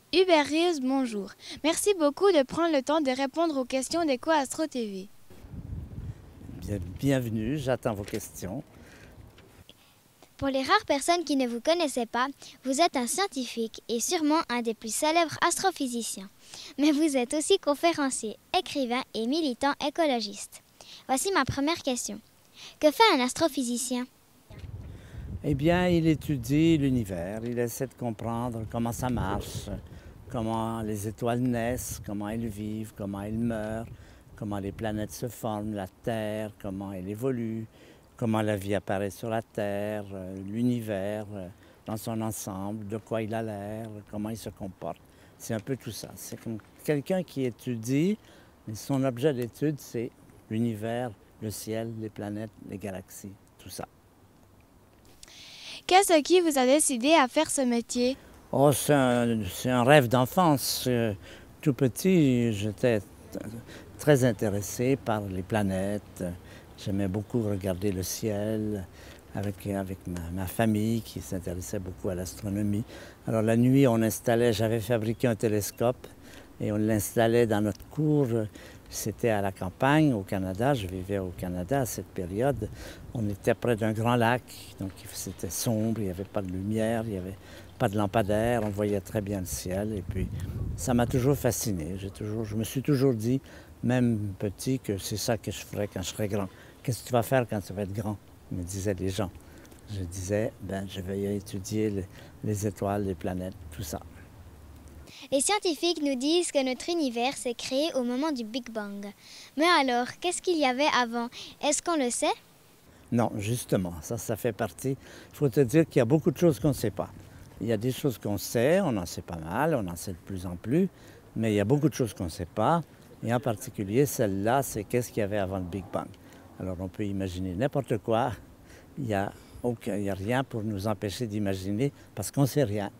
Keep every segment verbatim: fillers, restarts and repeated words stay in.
Hubert Rius, bonjour. Merci beaucoup de prendre le temps de répondre aux questions d'Eco Astro T V. Bien, bienvenue, j'attends vos questions. Pour les rares personnes qui ne vous connaissaient pas, vous êtes un scientifique et sûrement un des plus célèbres astrophysiciens. Mais vous êtes aussi conférencier, écrivain et militant écologiste. Voici ma première question. Que fait un astrophysicien? Eh bien, il étudie l'univers, il essaie de comprendre comment ça marche, comment les étoiles naissent, comment elles vivent, comment elles meurent, comment les planètes se forment, la Terre, comment elle évolue, comment la vie apparaît sur la Terre, l'univers dans son ensemble, de quoi il a l'air, comment il se comporte. C'est un peu tout ça. C'est comme quelqu'un qui étudie, mais son objet d'étude, c'est l'univers, le ciel, les planètes, les galaxies, tout ça. Qu'est-ce qui vous a décidé à faire ce métier? Oh, c'est un, c'est un rêve d'enfance. Tout petit, j'étais très intéressé par les planètes. J'aimais beaucoup regarder le ciel avec, avec ma, ma famille qui s'intéressait beaucoup à l'astronomie. Alors la nuit, on installait, j'avais fabriqué un télescope et on l'installait dans notre cour. C'était à la campagne, au Canada. Je vivais au Canada à cette période. On était près d'un grand lac, donc c'était sombre, il n'y avait pas de lumière, il n'y avait pas de lampadaire, on voyait très bien le ciel. Et puis, ça m'a toujours fasciné. J'ai toujours, je me suis toujours dit, même petit, que c'est ça que je ferais quand je serais grand. Qu'est-ce que tu vas faire quand tu vas être grand? Me disaient les gens. Je disais, ben, je vais étudier les, les étoiles, les planètes, tout ça. Les scientifiques nous disent que notre univers s'est créé au moment du Big Bang. Mais alors, qu'est-ce qu'il y avait avant? Est-ce qu'on le sait? Non, justement, ça, ça fait partie. Il faut te dire qu'il y a beaucoup de choses qu'on ne sait pas. Il y a des choses qu'on sait, on en sait pas mal, on en sait de plus en plus, mais il y a beaucoup de choses qu'on ne sait pas. Et en particulier, celle-là, c'est qu'est-ce qu'il y avait avant le Big Bang. Alors, on peut imaginer n'importe quoi. Il n'y a, aucun, il y a rien pour nous empêcher d'imaginer parce qu'on ne sait rien.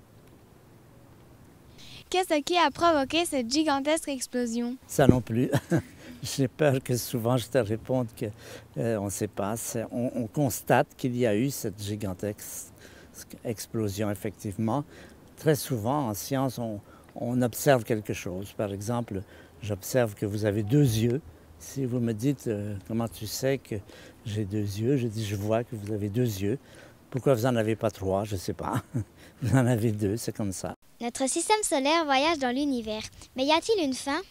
Qu'est-ce qui a provoqué cette gigantesque explosion? Ça non plus. J'ai peur que souvent je te réponde qu'on euh, ne sait pas. On, on constate qu'il y a eu cette gigantesque explosion, effectivement. Très souvent, en science, on, on observe quelque chose. Par exemple, j'observe que vous avez deux yeux. Si vous me dites euh, comment tu sais que j'ai deux yeux, je dis je vois que vous avez deux yeux. Pourquoi vous n'en avez pas trois? Je ne sais pas. Vous en avez deux, c'est comme ça. Notre système solaire voyage dans l'univers. Mais y a-t-il une fin?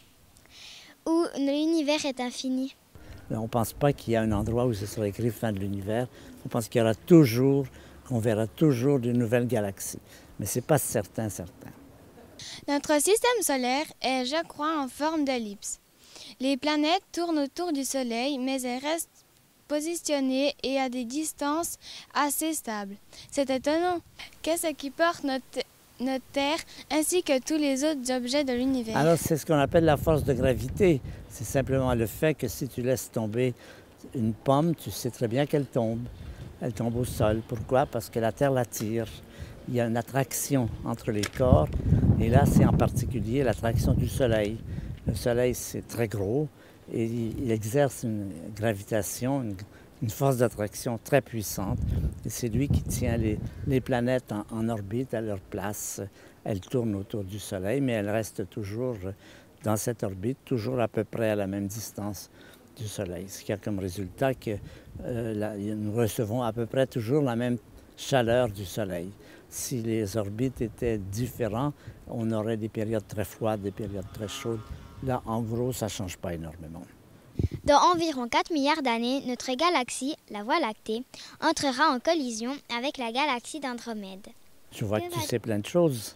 Où l'univers est infini? On ne pense pas qu'il y a un endroit où ce sera écrit fin de l'univers. On pense qu'il y aura toujours, qu'on verra toujours de nouvelles galaxies. Mais ce n'est pas certain, certain. Notre système solaire est, je crois, en forme d'ellipse. Les planètes tournent autour du Soleil, mais elles restent positionnées et à des distances assez stables. C'est étonnant. Qu'est-ce qui porte notre, notre Terre ainsi que tous les autres objets de l'univers? Alors, c'est ce qu'on appelle la force de gravité. C'est simplement le fait que si tu laisses tomber une pomme, tu sais très bien qu'elle tombe. Elle tombe au sol. Pourquoi? Parce que la Terre l'attire. Il y a une attraction entre les corps. Et là, c'est en particulier l'attraction du Soleil. Le Soleil, c'est très gros et il exerce une gravitation, une, une force d'attraction très puissante. Et c'est lui qui tient les, les planètes en, en orbite à leur place. Elles tournent autour du Soleil, mais elles restent toujours dans cette orbite, toujours à peu près à la même distance du Soleil. Ce qui a comme résultat que euh, la, nous recevons à peu près toujours la même chaleur du Soleil. Si les orbites étaient différentes, on aurait des périodes très froides, des périodes très chaudes. Là, en gros, ça ne change pas énormément. Dans environ quatre milliards d'années, notre galaxie, la Voie lactée, entrera en collision avec la galaxie d'Andromède. Je vois que, que tu sais plein de choses.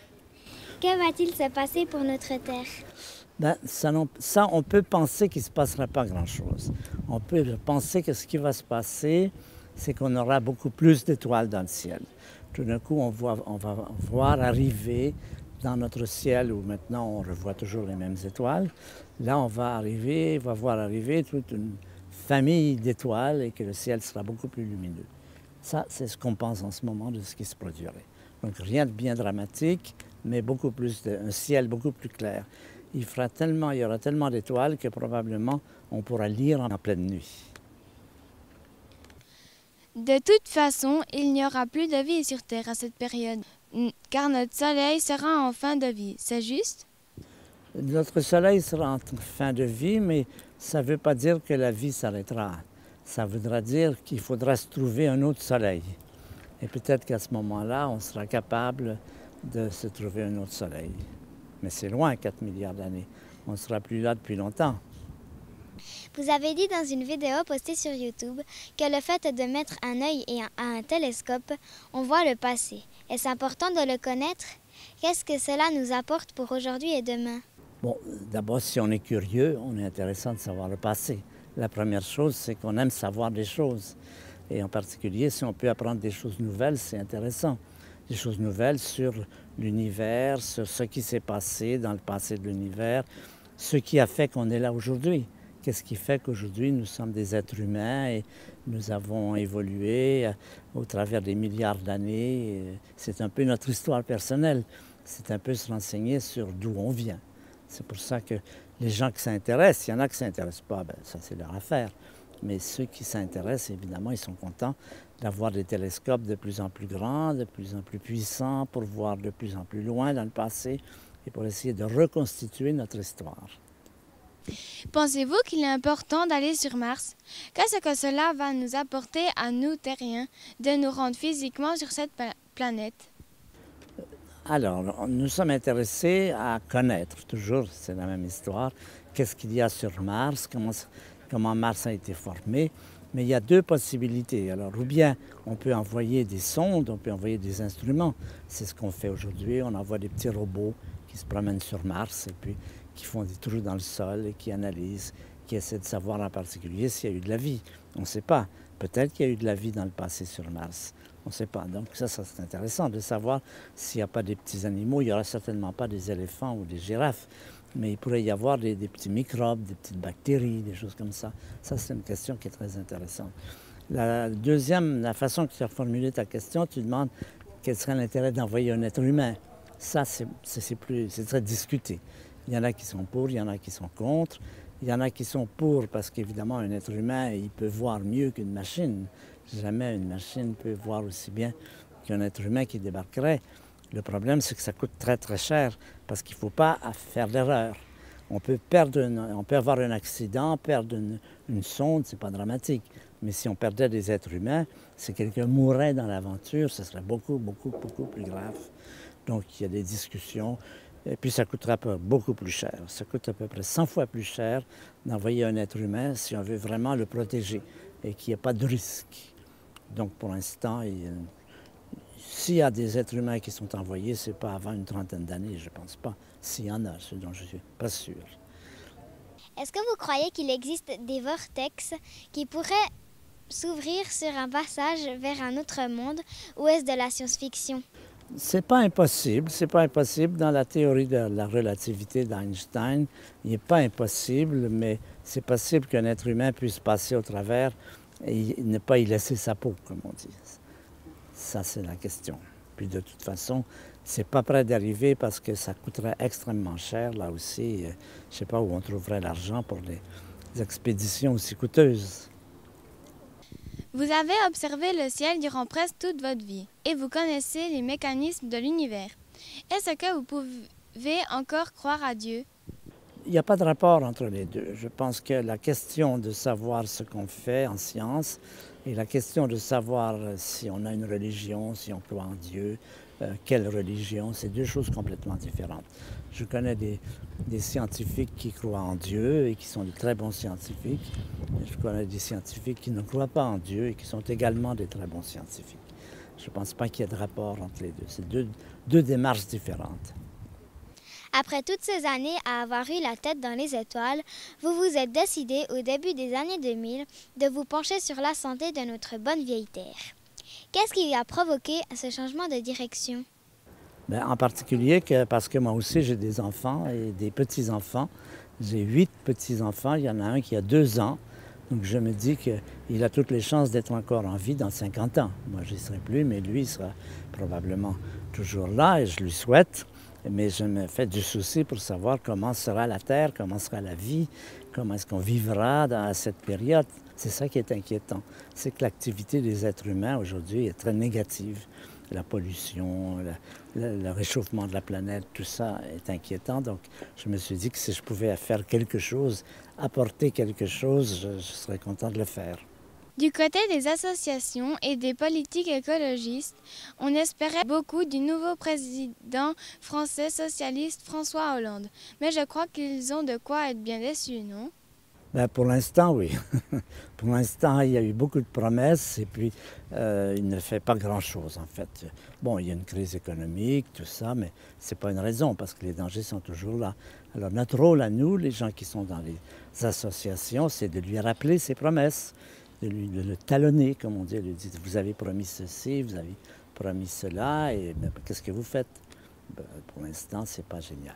Que va-t-il se passer pour notre Terre? Ben, ça, non, ça, on peut penser qu'il ne se passera pas grand-chose. On peut penser que ce qui va se passer, c'est qu'on aura beaucoup plus d'étoiles dans le ciel. Tout d'un coup, on, voit, on va voir arriver dans notre ciel, où maintenant on revoit toujours les mêmes étoiles, là on va arriver, on va voir arriver toute une famille d'étoiles et que le ciel sera beaucoup plus lumineux. Ça, c'est ce qu'on pense en ce moment de ce qui se produirait. Donc rien de bien dramatique, mais beaucoup plus de, un ciel beaucoup plus clair. Il fera tellement, il y aura tellement d'étoiles que probablement on pourra lire en pleine nuit. De toute façon, il n'y aura plus de vie sur Terre à cette période. car notre Soleil sera en fin de vie. C'est juste? Notre Soleil sera en fin de vie, mais ça ne veut pas dire que la vie s'arrêtera. Ça voudra dire qu'il faudra se trouver un autre Soleil. Et peut-être qu'à ce moment-là, on sera capable de se trouver un autre Soleil. Mais c'est loin, quatre milliards d'années. On ne sera plus là depuis longtemps. Vous avez dit dans une vidéo postée sur YouTube que le fait de mettre un œil et un, un télescope, on voit le passé. Est-ce important de le connaître? Qu'est-ce que cela nous apporte pour aujourd'hui et demain? Bon, d'abord, si on est curieux, on est intéressant de savoir le passé. La première chose, c'est qu'on aime savoir des choses. Et en particulier, si on peut apprendre des choses nouvelles, c'est intéressant. Des choses nouvelles sur l'univers, sur ce qui s'est passé dans le passé de l'univers, ce qui a fait qu'on est là aujourd'hui. Qu'est-ce qui fait qu'aujourd'hui, nous sommes des êtres humains et nous avons évolué au travers des milliards d'années. C'est un peu notre histoire personnelle. C'est un peu se renseigner sur d'où on vient. C'est pour ça que les gens qui s'intéressent, il y en a qui ne s'intéressent pas, bien, ça c'est leur affaire. Mais ceux qui s'intéressent, évidemment, ils sont contents d'avoir des télescopes de plus en plus grands, de plus en plus puissants, pour voir de plus en plus loin dans le passé et pour essayer de reconstituer notre histoire. Pensez-vous qu'il est important d'aller sur Mars? Qu'est-ce que cela va nous apporter à nous, terriens, de nous rendre physiquement sur cette planète? Alors, nous sommes intéressés à connaître, toujours, c'est la même histoire, qu'est-ce qu'il y a sur Mars, comment, comment Mars a été formé. Mais il y a deux possibilités. Alors, ou bien on peut envoyer des sondes, on peut envoyer des instruments. C'est ce qu'on fait aujourd'hui. On envoie des petits robots qui se promènent sur Mars et puis qui font des trous dans le sol et qui analysent, qui essaient de savoir en particulier s'il y a eu de la vie. On ne sait pas. Peut-être qu'il y a eu de la vie dans le passé sur Mars. On ne sait pas. Donc ça, ça c'est intéressant de savoir s'il n'y a pas des petits animaux. Il n'y aura certainement pas des éléphants ou des girafes, mais il pourrait y avoir des, des petits microbes, des petites bactéries, des choses comme ça. Ça, c'est une question qui est très intéressante. La deuxième, la façon que tu as formulé ta question, tu demandes quel serait l'intérêt d'envoyer un être humain. Ça, c'est, c'est, plus, c'est très discuté. Il y en a qui sont pour, il y en a qui sont contre. Il y en a qui sont pour parce qu'évidemment, un être humain, il peut voir mieux qu'une machine. Jamais une machine peut voir aussi bien qu'un être humain qui débarquerait. Le problème, c'est que ça coûte très, très cher parce qu'il ne faut pas faire d'erreur. On peut perdre, une, on peut avoir un accident, perdre une, une sonde, c'est pas dramatique. Mais si on perdait des êtres humains, si quelqu'un mourait dans l'aventure, ce serait beaucoup, beaucoup, beaucoup plus grave. Donc, il y a des discussions. Et puis, ça coûterait beaucoup plus cher. Ça coûte à peu près cent fois plus cher d'envoyer un être humain si on veut vraiment le protéger et qu'il n'y ait pas de risque. Donc, pour l'instant, il, s'il y a des êtres humains qui sont envoyés, ce n'est pas avant une trentaine d'années, je ne pense pas. S'il y en a, ce dont je ne suis pas sûr. Est-ce que vous croyez qu'il existe des vortex qui pourraient s'ouvrir sur un passage vers un autre monde, ou est-ce de la science-fiction? C'est pas impossible, c'est pas impossible. Dans la théorie de la relativité d'Einstein, il n'est pas impossible, mais c'est possible qu'un être humain puisse passer au travers et ne pas y laisser sa peau, comme on dit. Ça, c'est la question. Puis de toute façon, c'est pas prêt d'arriver parce que ça coûterait extrêmement cher, là aussi. Je ne sais pas où on trouverait l'argent pour les expéditions aussi coûteuses. Vous avez observé le ciel durant presque toute votre vie et vous connaissez les mécanismes de l'univers. Est-ce que vous pouvez encore croire à Dieu? Il n'y a pas de rapport entre les deux. Je pense que la question de savoir ce qu'on fait en science et la question de savoir si on a une religion, si on croit en Dieu, euh, quelle religion, c'est deux choses complètement différentes. Je connais des, des scientifiques qui croient en Dieu et qui sont de très bons scientifiques. Je connais des scientifiques qui ne croient pas en Dieu et qui sont également des très bons scientifiques. Je ne pense pas qu'il y ait de rapport entre les deux. C'est deux, deux démarches différentes. Après toutes ces années à avoir eu la tête dans les étoiles, vous vous êtes décidé au début des années deux mille de vous pencher sur la santé de notre bonne vieille Terre. Qu'est-ce qui a provoqué ce changement de direction? Bien, en particulier que, parce que moi aussi j'ai des enfants et des petits-enfants. J'ai huit petits-enfants, il y en a un qui a deux ans. Donc je me dis qu'il a toutes les chances d'être encore en vie dans cinquante ans. Moi, je n'y serai plus, mais lui, il sera probablement toujours là et je lui souhaite. Mais je me fais du souci pour savoir comment sera la Terre, comment sera la vie, comment est-ce qu'on vivra dans cette période. C'est ça qui est inquiétant. C'est que l'activité des êtres humains aujourd'hui est très négative. la pollution, la, la, le réchauffement de la planète, tout ça est inquiétant. Donc je me suis dit que si je pouvais faire quelque chose, apporter quelque chose, je, je serais content de le faire. Du côté des associations et des politiques écologistes, on espérait beaucoup du nouveau président français socialiste François Hollande. Mais je crois qu'ils ont de quoi être bien déçus, non? Ben pour l'instant, oui. Pour l'instant, il y a eu beaucoup de promesses et puis euh, il ne fait pas grand-chose en fait. Bon, il y a une crise économique, tout ça, mais ce n'est pas une raison parce que les dangers sont toujours là. Alors notre rôle à nous, les gens qui sont dans les associations, c'est de lui rappeler ses promesses, de, lui, de le talonner, comme on dit, de lui dire vous avez promis ceci, vous avez promis cela, et ben, qu'est-ce que vous faites? Ben, pour l'instant, ce n'est pas génial.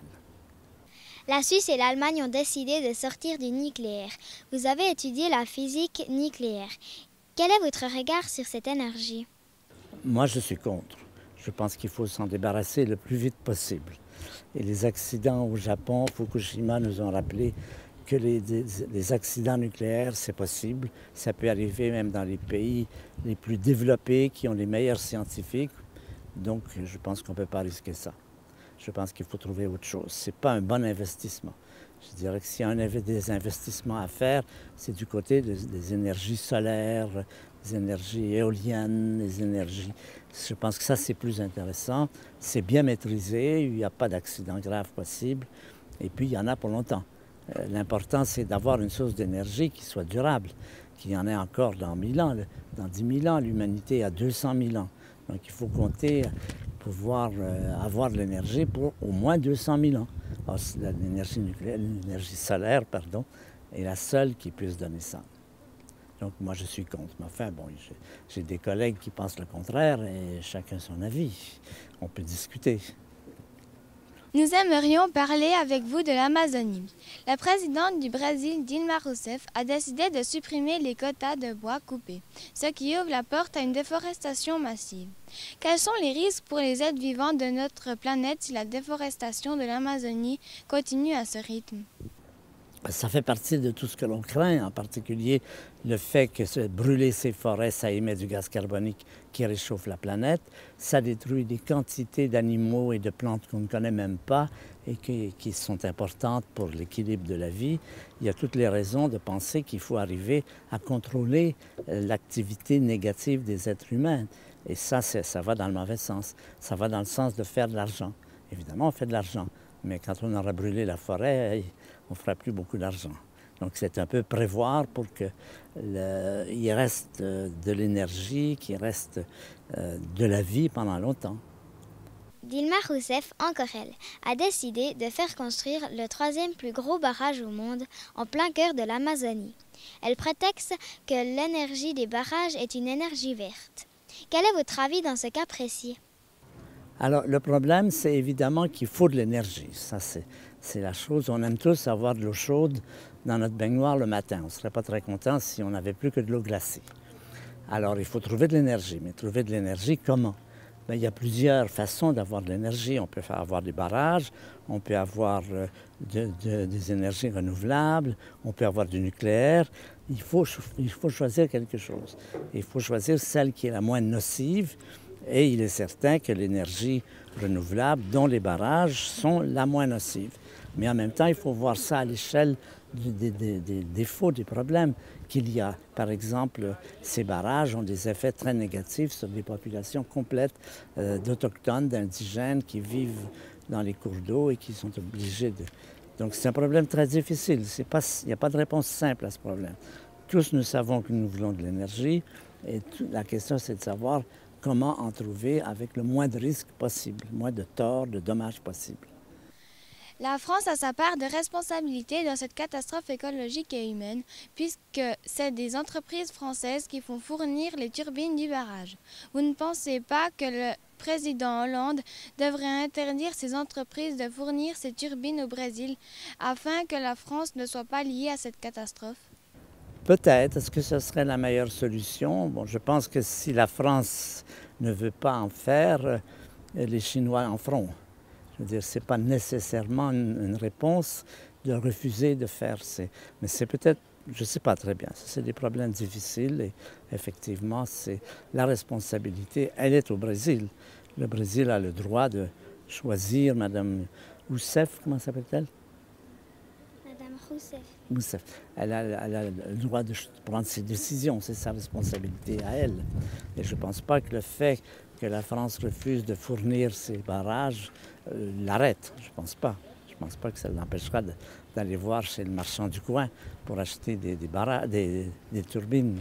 La Suisse et l'Allemagne ont décidé de sortir du nucléaire. Vous avez étudié la physique nucléaire. Quel est votre regard sur cette énergie? Moi, je suis contre. Je pense qu'il faut s'en débarrasser le plus vite possible. Et les accidents au Japon, Fukushima, nous ont rappelé que les, les accidents nucléaires, c'est possible. Ça peut arriver même dans les pays les plus développés, qui ont les meilleurs scientifiques. Donc, je pense qu'on ne peut pas risquer ça. Je pense qu'il faut trouver autre chose. Ce n'est pas un bon investissement. Je dirais que s'il y a un, des investissements à faire, c'est du côté des, des énergies solaires, des énergies éoliennes, des énergies... Je pense que ça, c'est plus intéressant. C'est bien maîtrisé, il n'y a pas d'accident grave possible. Et puis, il y en a pour longtemps. Euh, l'important, c'est d'avoir une source d'énergie qui soit durable, qu'il y en ait encore dans mille ans. Dans dix mille ans, l'humanité a deux cent mille ans. Donc, il faut compter... pouvoir euh, avoir de l'énergie pour au moins deux cent mille ans. L'énergie nucléaire, l'énergie solaire, pardon, est la seule qui puisse donner ça. Donc moi, je suis contre. Mais enfin, bon, j'ai des collègues qui pensent le contraire et chacun son avis. On peut discuter. Nous aimerions parler avec vous de l'Amazonie. La présidente du Brésil, Dilma Rousseff, a décidé de supprimer les quotas de bois coupés, ce qui ouvre la porte à une déforestation massive. Quels sont les risques pour les êtres vivants de notre planète si la déforestation de l'Amazonie continue à ce rythme? Ça fait partie de tout ce que l'on craint, en particulier le fait que brûler ces forêts, ça émet du gaz carbonique qui réchauffe la planète. Ça détruit des quantités d'animaux et de plantes qu'on ne connaît même pas et qui, qui sont importantes pour l'équilibre de la vie. Il y a toutes les raisons de penser qu'il faut arriver à contrôler l'activité négative des êtres humains. Et ça, ça va dans le mauvais sens. Ça va dans le sens de faire de l'argent. Évidemment, on fait de l'argent, mais quand on aura brûlé la forêt, on ne fera plus beaucoup d'argent. Donc c'est un peu prévoir pour qu'il reste de l'énergie, qu'il reste de la vie pendant longtemps. Dilma Rousseff, encore elle, a décidé de faire construire le troisième plus gros barrage au monde en plein cœur de l'Amazonie. Elle prétexte que l'énergie des barrages est une énergie verte. Quel est votre avis dans ce cas précis? Alors le problème, c'est évidemment qu'il faut de l'énergie. Ça, c'est... C'est la chose, on aime tous avoir de l'eau chaude dans notre baignoire le matin. On ne serait pas très content si on n'avait plus que de l'eau glacée. Alors, il faut trouver de l'énergie. Mais trouver de l'énergie, comment? Bien, il y a plusieurs façons d'avoir de l'énergie. On peut faire avoir des barrages, on peut avoir euh, de, de, des énergies renouvelables, on peut avoir du nucléaire. Il faut, il faut choisir quelque chose. Il faut choisir celle qui est la moins nocive. Et il est certain que l'énergie renouvelable, dont les barrages, sont la moins nocive. Mais en même temps, il faut voir ça à l'échelle des, des, des défauts, des problèmes qu'il y a. Par exemple, ces barrages ont des effets très négatifs sur des populations complètes euh, d'autochtones, d'indigènes qui vivent dans les cours d'eau et qui sont obligés de... Donc c'est un problème très difficile. C'est pas, il n'y a pas de réponse simple à ce problème. Tous nous savons que nous voulons de l'énergie et tout, la question c'est de savoir comment en trouver avec le moins de risques possible, le moins de torts, de dommages possibles. La France a sa part de responsabilité dans cette catastrophe écologique et humaine, puisque c'est des entreprises françaises qui font fournir les turbines du barrage. Vous ne pensez pas que le président Hollande devrait interdire ces entreprises de fournir ces turbines au Brésil, afin que la France ne soit pas liée à cette catastrophe? Peut-être. Est-ce que ce serait la meilleure solution? Bon, je pense que si la France ne veut pas en faire, les Chinois en feront. Je veux dire, ce n'est pas nécessairement une, une réponse de refuser de faire. Mais c'est peut-être je ne sais pas très bien. C'est des problèmes difficiles et effectivement, c'est la responsabilité, elle est au Brésil. Le Brésil a le droit de choisir Madame Rousseff, comment s'appelle-t-elle? Madame Rousseff. Rousseff. Elle a, elle a le droit de prendre ses décisions, c'est sa responsabilité à elle. Et je ne pense pas que le fait que la France refuse de fournir ses barrages euh, l'arrête. Je ne pense pas. Je ne pense pas que ça l'empêchera d'aller voir chez le marchand du coin pour acheter des, des, barrages, des, des turbines.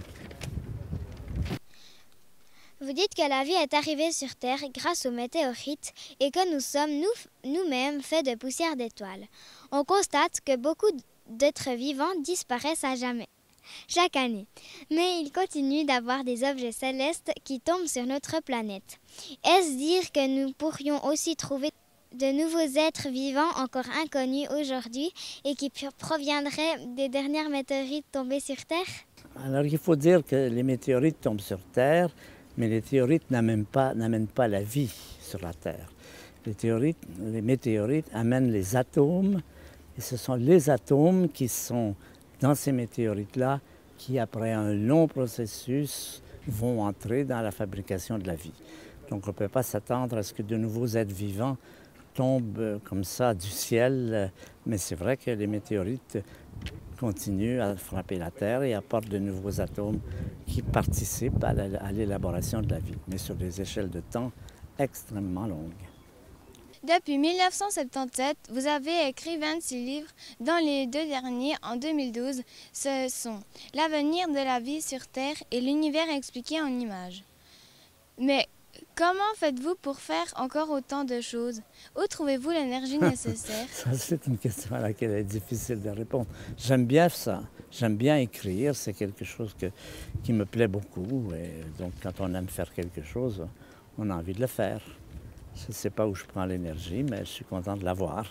Vous dites que la vie est arrivée sur Terre grâce aux météorites et que nous sommes nous, nous-mêmes faits de poussière d'étoiles. On constate que beaucoup d'êtres vivants disparaissent à jamais, chaque année. Mais il continue d'avoir des objets célestes qui tombent sur notre planète. Est-ce dire que nous pourrions aussi trouver de nouveaux êtres vivants encore inconnus aujourd'hui et qui proviendraient des dernières météorites tombées sur Terre? Alors il faut dire que les météorites tombent sur Terre, mais les météorites n'amènent pas, n'amènent pas la vie sur la Terre. Les, théorites, les météorites amènent les atomes, et ce sont les atomes qui sont dans ces météorites-là qui, après un long processus, vont entrer dans la fabrication de la vie. Donc on ne peut pas s'attendre à ce que de nouveaux êtres vivants tombent comme ça du ciel, mais c'est vrai que les météorites continuent à frapper la Terre et apportent de nouveaux atomes qui participent à l'élaboration de la vie, mais sur des échelles de temps extrêmement longues. Depuis mille neuf cent soixante-dix-sept, vous avez écrit vingt-six livres, dont les deux derniers, en deux mille douze, ce sont « L'avenir de la vie sur Terre » et « L'univers expliqué en images ». Mais comment faites-vous pour faire encore autant de choses? Où trouvez-vous l'énergie nécessaire? Ça, c'est une question à laquelle il est difficile de répondre. J'aime bien ça. J'aime bien écrire. C'est quelque chose que, qui me plaît beaucoup. Et donc, quand on aime faire quelque chose, on a envie de le faire. Je ne sais pas où je prends l'énergie, mais je suis content de l'avoir.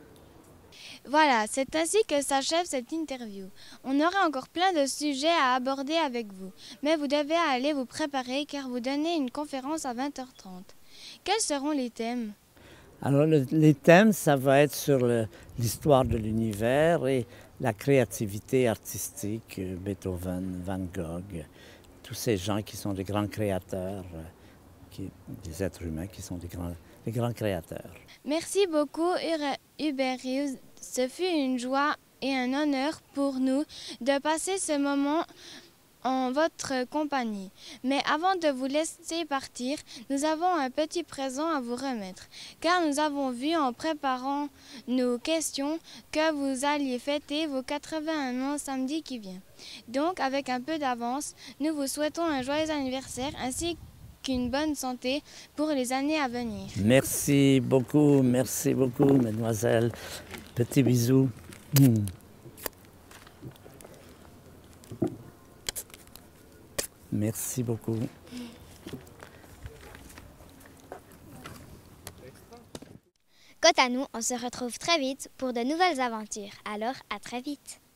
Voilà, c'est ainsi que s'achève cette interview. On aurait encore plein de sujets à aborder avec vous, mais vous devez aller vous préparer car vous donnez une conférence à vingt heures trente. Quels seront les thèmes? Alors, le, les thèmes, ça va être sur l'histoire de l'univers et la créativité artistique, Beethoven, Van Gogh, tous ces gens qui sont des grands créateurs, qui, des êtres humains qui sont des grands, des grands créateurs. Merci beaucoup, Hubert Reeves. Ce fut une joie et un honneur pour nous de passer ce moment en votre compagnie. Mais avant de vous laisser partir, nous avons un petit présent à vous remettre, car nous avons vu en préparant nos questions que vous alliez fêter vos quatre-vingt-un ans samedi qui vient. Donc, avec un peu d'avance, nous vous souhaitons un joyeux anniversaire ainsi qu'une bonne santé pour les années à venir. Merci beaucoup, merci beaucoup, mademoiselle. Petit bisou. Mmh. Merci beaucoup. Quant à nous, on se retrouve très vite pour de nouvelles aventures. Alors, à très vite.